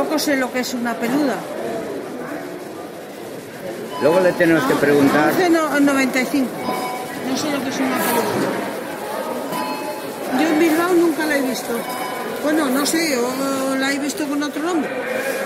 tampoco sé lo que es una peluda. Luego le tenemos que preguntar. 11,95. No sé lo que es una peluda. Yo en Bilbao nunca la he visto. Bueno, no sé, o la he visto con otro nombre.